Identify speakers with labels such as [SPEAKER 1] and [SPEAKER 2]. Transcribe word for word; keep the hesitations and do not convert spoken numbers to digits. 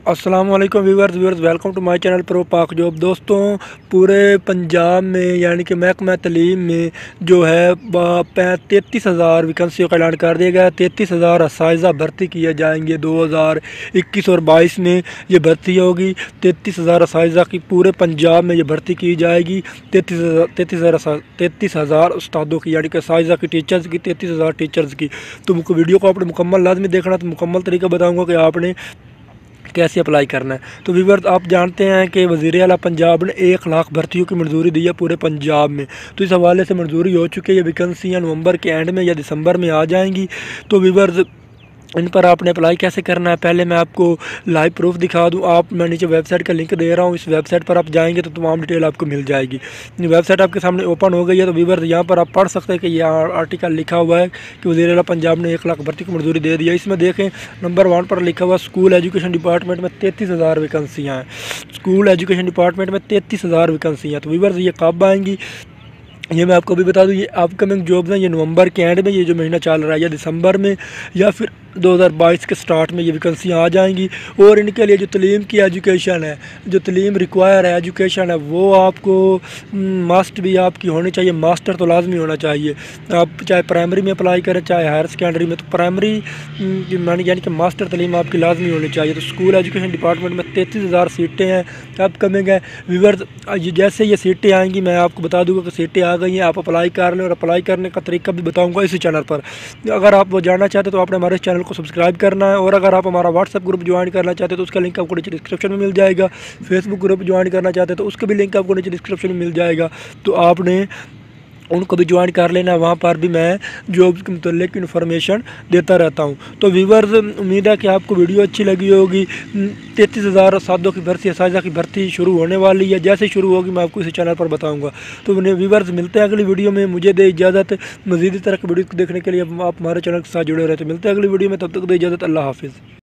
[SPEAKER 1] अस्सलाम वालेकुम viewers viewers welcome to my channel pro Pak job. दोस्तों, पूरे पंजाब में यानी कि महकमा तलीम में जो है तैंतीस हज़ार वैकेंसियों का ऐलान कर दिया गया है। तैंतीस हज़ार असाइज़ा भर्ती किए जाएंगे दो हज़ार इक्कीस और बाईस में ये भर्ती होगी। तैंतीस हज़ार असाइज़ा की पूरे पंजाब में ये भर्ती की जाएगी। तैंतीस हज़ार तैंतीस हज़ार तैंतीस हज़ार उस्तादों की यानी कि असाइज़ा की, टीचर्स की, तैंतीस हज़ार टीचर्स की। तो वीडियो को आपने मुकम्मल लाजमी देखना। तो मुकम्मल तरीका बताऊँगा कि आपने कैसे अप्लाई करना है। तो व्यूअर्स, आप जानते हैं कि वज़ीर आला पंजाब ने एक लाख भर्तियों की मंजूरी दी है पूरे पंजाब में। तो इस हवाले से मंजूरी हो चुकी है। ये वैकेंसियाँ नवंबर के एंड में या दिसंबर में आ जाएंगी। तो व्यूअर्स, इन पर आपने अप्लाई कैसे करना है, पहले मैं आपको लाइव प्रूफ दिखा दूं। आप मैं नीचे वेबसाइट का लिंक दे रहा हूं, इस वेबसाइट पर आप जाएंगे तो तमाम डिटेल आपको मिल जाएगी। वेबसाइट आपके सामने ओपन हो गई है। तो व्यूअर्स, यहाँ पर आप पढ़ सकते हैं कि यह आर्टिकल लिखा हुआ है कि वज़ीर आला पंजाब ने एक लाख भर्ती की मंजूरी दे दी है। इसमें देखें, नंबर वन पर लिखा हुआ स्कूल एजुकेशन डिपार्टमेंट में तैंतीस हज़ार वैकेंसियाँ हैं। स्कूल एजुकेशन डिपार्टमेंट में तैंतीस हज़ार वैकेंसियाँ। तो व्यूअर्स, ये कब आएंगी ये मैं आपको भी बता दूं। ये अपकमिंग जॉब्स हैं, ये नवंबर के एंड में ये जो महीना चल रहा है, या दिसंबर में या फिर दो हज़ार बाईस के स्टार्ट में ये वैकेंसियाँ आ जाएंगी। और इनके लिए जो तलीम की एजुकेशन है, जो तलीम रिक्वायर है, एजुकेशन है, वो आपको मस्ट भी आपकी होनी चाहिए। मास्टर तो लाजमी होना चाहिए। आप चाहे प्राइमरी में अप्लाई करें चाहे हायर सेकेंडरी में, तो प्राइमरी यानी कि मास्टर तलीम आपकी लाजमी होनी चाहिए। तो स्कूल एजुकेशन डिपार्टमेंट में तैंतीस हज़ार सीटें हैं, अपकमिंग है। व्यूअर्स, जैसे ये सीटें आएंगी मैं आपको बता दूँगा कि सीटें आ गई हैं। आप अप्लाई कर लें और अप्लाई करने का तरीका भी बताऊँगा इसी चैनल पर। अगर आप वो जानना चाहते तो आपने हमारे चैनल को सब्सक्राइब करना है। और अगर आप हमारा व्हाट्सएप ग्रुप ज्वाइन करना चाहते हैं तो उसका लिंक आपको नीचे डिस्क्रिप्शन में मिल जाएगा। फेसबुक ग्रुप ज्वाइन करना चाहते हैं तो उसका भी लिंक आपको नीचे डिस्क्रिप्शन में मिल जाएगा। तो आपने उनको भी ज्वाइन कर लेना। वहाँ पर भी मैं जॉब्स के मुतल्लिक इन्फॉर्मेशन देता रहता हूँ। तो व्यूअर्स, उम्मीद है कि आपको वीडियो अच्छी लगी होगी। तैंतीस हज़ार सादों की भर्ती, असाइज़ा की भर्ती शुरू होने वाली है। जैसे शुरू होगी मैं आपको इसी चैनल पर बताऊँगा। तो व्यूअर्स, मिलते हैं अगली वीडियो में। मुझे दे इजाज़त। मज़ीद इस तरह की वीडियो को देखने के लिए आप हमारे चैनल के साथ जुड़े रहते। मिलते हैं अगली वीडियो में, तब तक दे इजाज़त। अल्लाह हाफिज़।